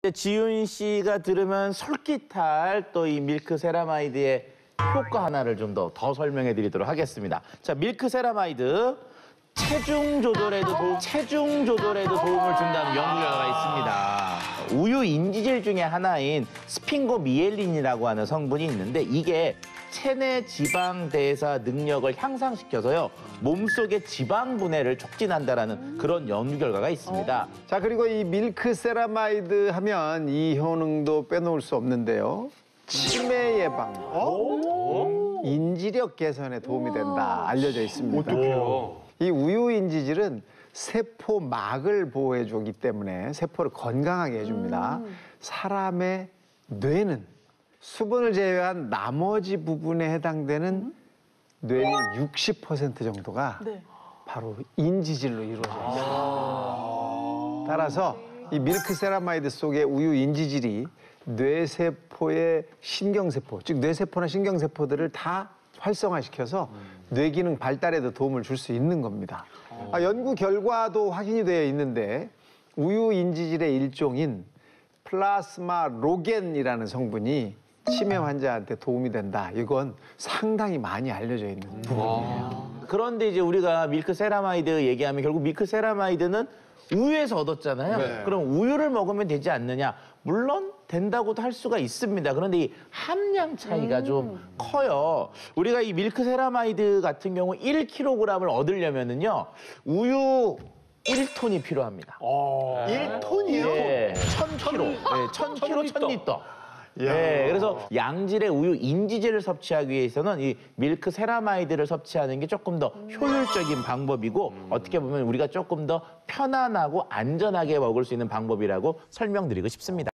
지윤 씨가 들으면 솔깃할 또 이 밀크세라마이드의 효과 하나를 좀 더 설명해 드리도록 하겠습니다. 자, 밀크세라마이드 체중 조절에도 도움을 준다는 연구 결과가 있습니다. 우유 인지질 중에 하나인 스핑고미엘린이라고 하는 성분이 있는데 이게 체내 지방 대사 능력을 향상시켜서요 몸속의 지방 분해를 촉진한다라는 그런 연구 결과가 있습니다. 자, 그리고 이 밀크세라마이드 하면 이 효능도 빼놓을 수 없는데요. 치매 예방, 인지력 개선에 도움이 된다 알려져 있습니다. 어떡해요? 이 우유 인지질은 세포막을 보호해주기 때문에 세포를 건강하게 해줍니다. 사람의 뇌는 수분을 제외한 나머지 부분에 해당되는 뇌의 60% 정도가 바로 인지질로 이루어져 있습니다. 따라서 이 밀크세라마이드 속의 우유 인지질이 뇌세포의 신경세포, 즉 뇌세포나 신경세포들을 다 활성화시켜서 뇌기능 발달에도 도움을 줄 수 있는 겁니다. 연구 결과도 확인이 되어 있는데 우유 인지질의 일종인 플라스마 로겐이라는 성분이 치매 환자한테 도움이 된다. 이건 상당히 많이 알려져 있는 부분이에요. 그런데 이제 우리가 밀크세라마이드 얘기하면 결국 밀크세라마이드는 우유에서 얻었잖아요. 네. 그럼 우유를 먹으면 되지 않느냐? 물론 된다고도 할 수가 있습니다. 그런데 이 함량 차이가 좀 커요. 우리가 이 밀크세라마이드 같은 경우 1kg을 얻으려면은요 우유 1톤이 필요합니다. 1톤이요? 네, 1000kg. 네, 1000kg, 1000리터. 네, 그래서 양질의 우유 인지질을 섭취하기 위해서는 이 밀크세라마이드를 섭취하는 게 조금 더 효율적인 방법이고 어떻게 보면 우리가 조금 더 편안하고 안전하게 먹을 수 있는 방법이라고 설명드리고 싶습니다.